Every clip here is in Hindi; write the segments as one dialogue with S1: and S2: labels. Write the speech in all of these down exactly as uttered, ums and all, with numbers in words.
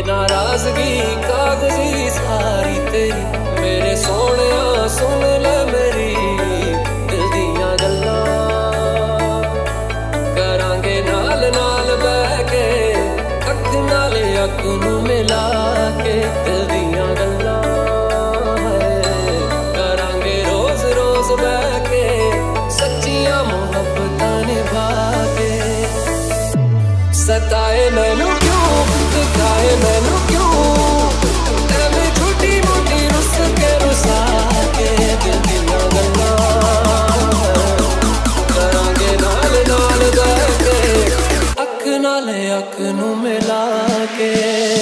S1: नाराजगी कागजी सारी तेरी, मेरे सोहणिया सुन ले मेरी दिल दियां गल्लां। करांगे नाल नाल बह के अख नाल अख नूं मिला के दिल दियां गल्लां। करांगे रोज रोज बह के सच्चियां मुहब्बतां निभा के। सताए मैनू क्यों दिखाए मैनू क्यों, एवें छोटी मोटी रुस के रुसा के दिल दियां गल्लां। करांगे नाल नाल बह के अख नाल अख नूं मिला के।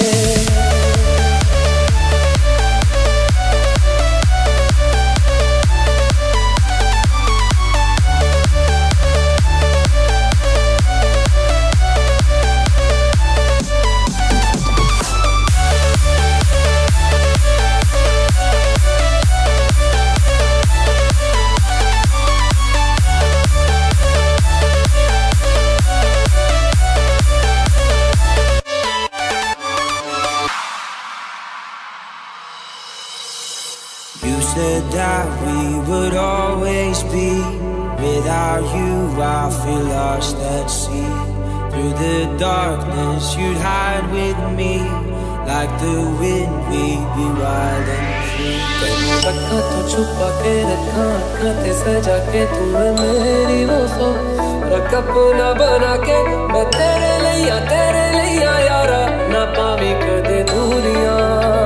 S2: That we would always be. Without you I feel lost at sea. Through the darkness you'd hide with me. Like the wind we'd be wild and free.
S1: तैनू रखा तो छुपा के रखा आँखां ते सजा के, तू है मेरी वफा रख अपना बना के। मैं तेरे लिया तेरे लिया यारा ना पावी कदे दूरियां।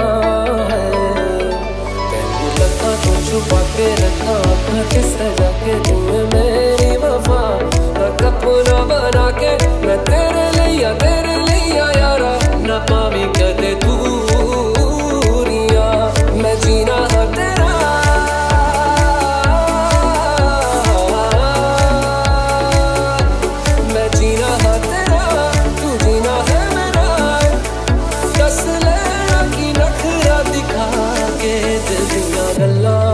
S1: छुपा के रखा आँखां के सजा के, तू है मेरी वफा रख अपना बना के। मैं तेरे लिया तेरे लिया यारा ना पावी कदे दूरियां। मैं जीना है तेरा मैं जीना है तेरा, तू जीना है मेरा। दस लेना की नखरा दिखा के दिल दियां गल्लां।